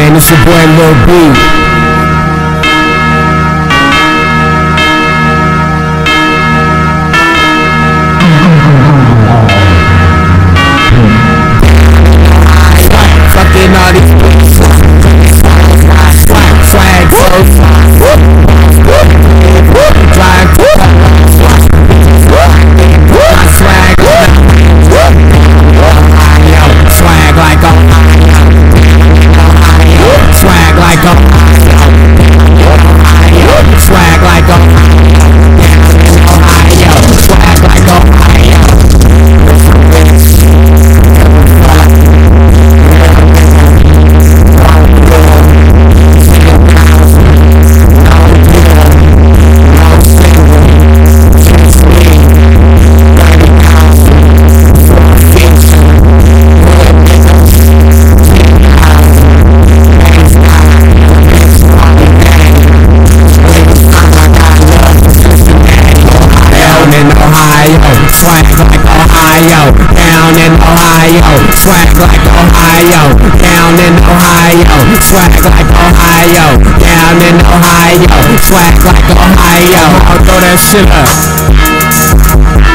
man, it's your boy Lil B. Fucking all these swag, swag like Ohio, down in Ohio, swag like Ohio, down in Ohio, swag like Ohio, down in Ohio, swag like Ohio. I'll throw that shit up.